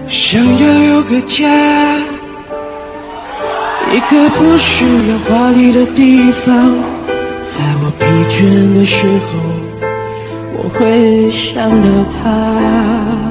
想要有个家，一个不需要华丽的地方，在我疲倦的时候，我会想到它。